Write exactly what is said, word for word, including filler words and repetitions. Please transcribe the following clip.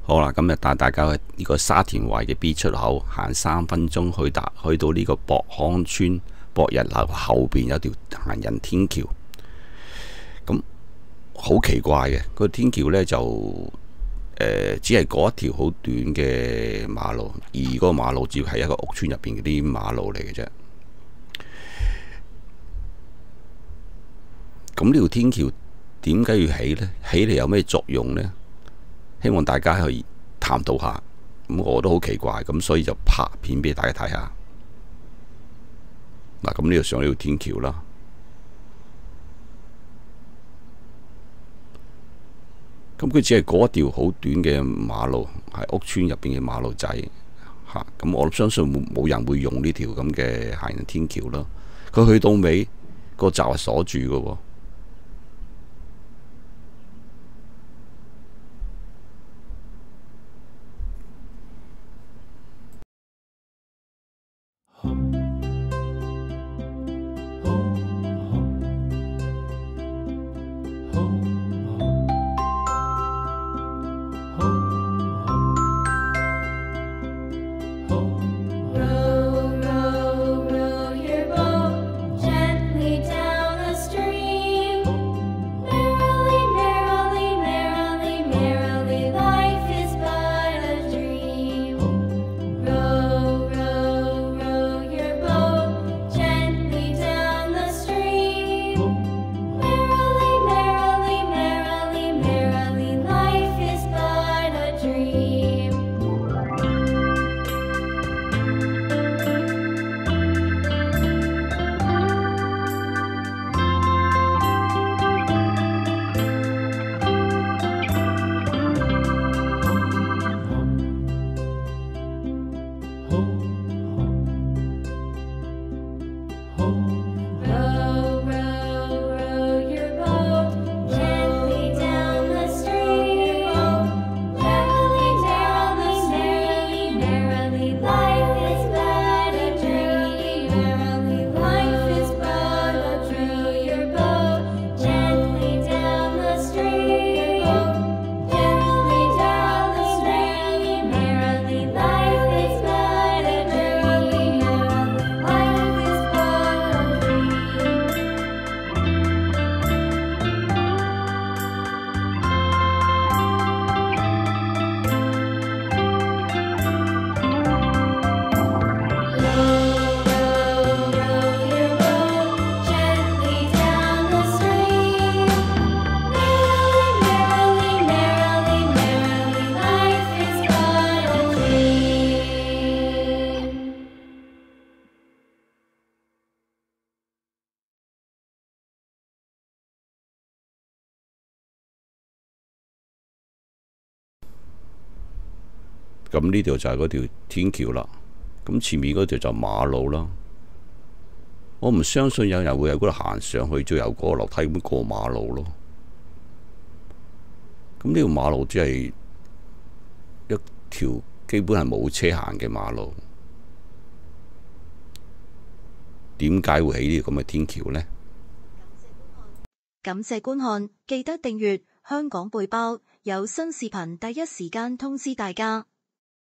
好啦，今日帶大家去呢個沙田圍嘅 B 出口行三分鐘去達去到呢個博康邨博逸樓後邊有條行人天橋。咁好奇怪嘅，個天橋呢就誒、呃、只係嗰一條好短嘅馬路，而嗰個馬路只係一個屋村入邊嗰啲馬路嚟嘅啫。咁呢條天橋點解要起呢？起嚟有咩作用呢？希望大家可以探討下。咁我都好奇怪，咁所以就拍片俾大家睇下。嗱，咁呢度上呢條天橋啦。咁佢只係嗰一條好短嘅馬路，係屋村入邊嘅馬路仔嚇。咁我相信冇冇人會用呢條咁嘅行人天橋咯。佢去到尾個閘係鎖住嘅喎。咁呢條就係嗰條天橋啦，咁前面嗰條就馬路啦。我唔相信有人會喺嗰度行上去，再由嗰個樓梯咁過馬路咯。咁呢條馬路只係一條基本係冇車行嘅馬路，點解會起呢條咁嘅天橋呢？ 感謝觀看，記得訂閱香港背包，有新視頻第一時間通知大家。